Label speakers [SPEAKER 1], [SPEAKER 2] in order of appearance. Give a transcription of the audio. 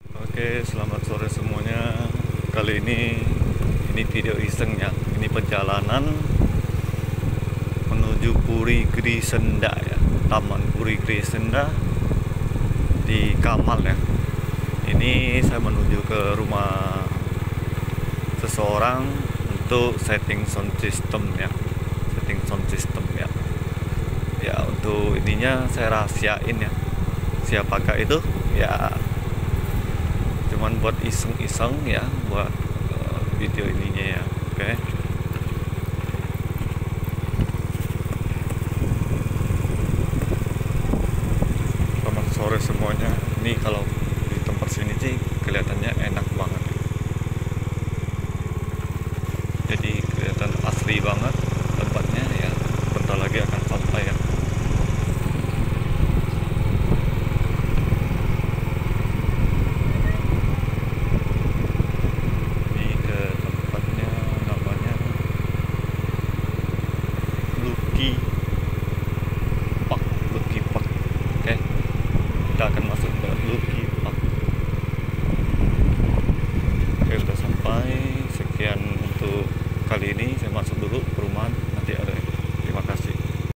[SPEAKER 1] Oke, selamat sore semuanya. Kali ini video iseng ya. Ini perjalanan menuju Puri Grisenda ya. Taman Puri Grisenda di Kamal ya. Ini saya menuju ke rumah seseorang untuk setting sound system ya. Setting sound system ya. Ya, untuk ininya saya rahasiain ya. Siapakah itu? Ya, cuman buat iseng-iseng ya, buat video ininya ya. Oke. Selamat sore semuanya. Ini kalau di tempat sini sih kelihatannya enak banget, jadi kelihatan asli banget tempatnya ya. Bentar lagi akan sampai ya. Ini ke tempatnya, namanya Lucky Park. Lucky Park. Oke, kita akan masuk ke Lucky Park. Oke, udah sampai. Sekian untuk kali ini.